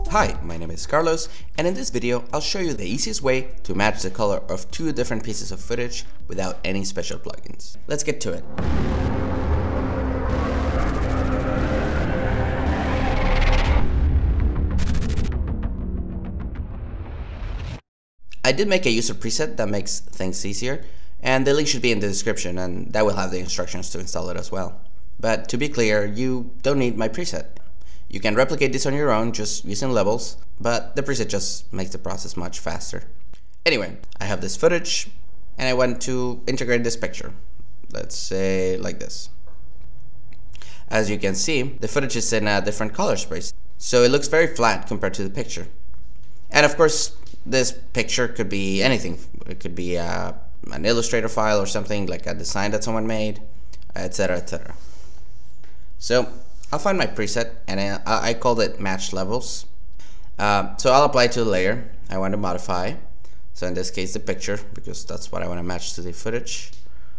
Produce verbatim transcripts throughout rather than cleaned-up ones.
Hi, my name is Carlos, and in this video I'll show you the easiest way to match the color of two different pieces of footage without any special plugins. Let's get to it. I did make a user preset that makes things easier, and the link should be in the description, and that will have the instructions to install it as well. But to be clear, you don't need my preset. You can replicate this on your own just using levels, but the preset just makes the process much faster. Anyway, I have this footage and I want to integrate this picture. Let's say like this. As you can see, the footage is in a different color space, so it looks very flat compared to the picture. And of course, this picture could be anything. It could be uh, an Illustrator file or something, like a design that someone made, et cetera, et cetera. So I'll find my preset, and I, I called it match levels. Uh, so I'll apply to the layer I want to modify. So in this case, the picture, because that's what I want to match to the footage.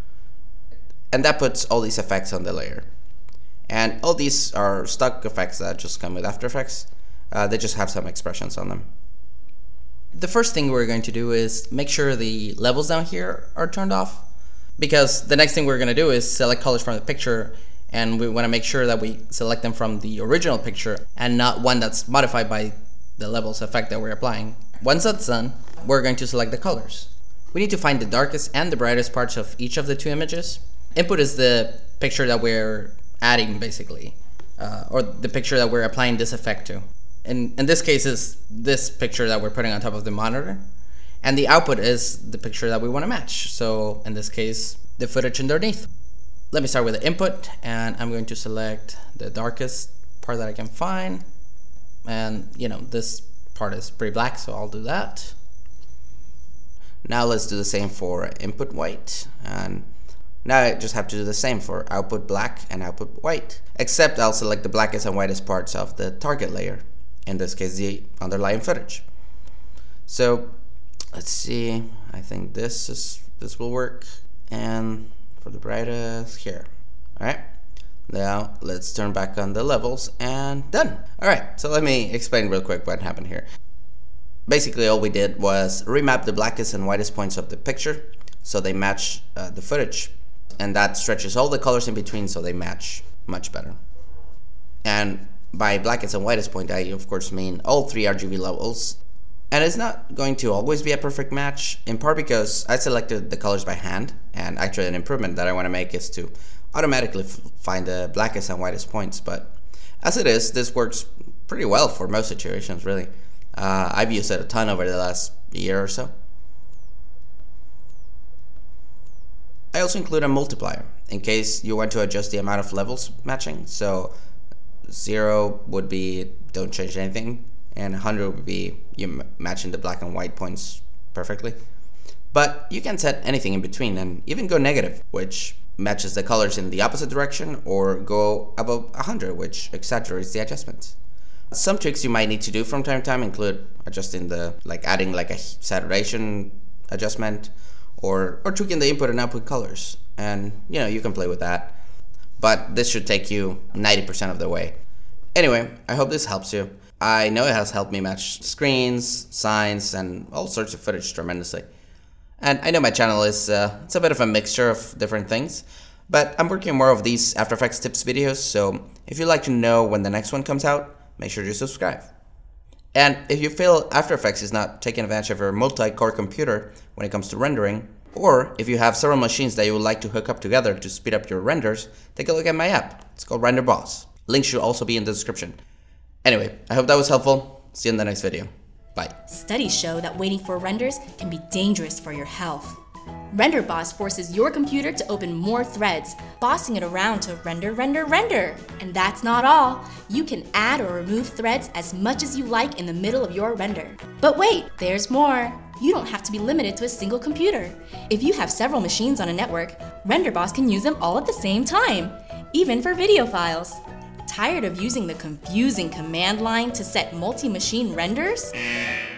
And that puts all these effects on the layer. And all these are stock effects that just come with After Effects. Uh, they just have some expressions on them. The first thing we're going to do is make sure the levels down here are turned off, because the next thing we're going to do is select colors from the picture, and we want to make sure that we select them from the original picture and not one that's modified by the levels effect that we're applying. Once that's done, we're going to select the colors. We need to find the darkest and the brightest parts of each of the two images. Input is the picture that we're adding, basically, uh, or the picture that we're applying this effect to. In, in this case, is this picture that we're putting on top of the monitor. And the output is the picture that we want to match. So in this case, the footage underneath. Let me start with the input, and I'm going to select the darkest part that I can find. And you know, this part is pretty black, so I'll do that. Now let's do the same for input white. And now I just have to do the same for output black and output white. Except I'll select the blackest and whitest parts of the target layer. In this case, the underlying footage. So let's see, I think this is this will work. And for the brightest here. Alright, now let's turn back on the levels, and done. Alright, so let me explain real quick what happened here. Basically all we did was remap the blackest and whitest points of the picture so they match uh, the footage, and that stretches all the colors in between so they match much better. And by blackest and whitest point, I of course mean all three R G B levels. And it's not going to always be a perfect match, in part because I selected the colors by hand, and actually an improvement that I want to make is to automatically find the blackest and whitest points. But as it is, this works pretty well for most situations, really. Uh, I've used it a ton over the last year or so. I also include a multiplier in case you want to adjust the amount of levels matching. So zero would be don't change anything, and one hundred would be you matching the black and white points perfectly. But you can set anything in between, and even go negative, which matches the colors in the opposite direction, or go above one hundred, which exaggerates the adjustments. Some tricks you might need to do from time to time include adjusting the, like adding like a saturation adjustment, or, or tweaking the input and output colors. And you know, you can play with that. But this should take you ninety percent of the way. Anyway, I hope this helps you. I know it has helped me match screens, signs, and all sorts of footage tremendously. And I know my channel is uh, it's a bit of a mixture of different things, but I'm working more of these After Effects tips videos, so if you'd like to know when the next one comes out, make sure to subscribe. And if you feel After Effects is not taking advantage of your multi-core computer when it comes to rendering, or if you have several machines that you would like to hook up together to speed up your renders, take a look at my app. It's called Render Boss. Link should also be in the description. Anyway, I hope that was helpful. See you in the next video. Bye. Studies show that waiting for renders can be dangerous for your health. Render Boss forces your computer to open more threads, bossing it around to render, render, render. And that's not all. You can add or remove threads as much as you like in the middle of your render. But wait, there's more. You don't have to be limited to a single computer. If you have several machines on a network, Render Boss can use them all at the same time, even for video files. Tired of using the confusing command line to set multi-machine renders?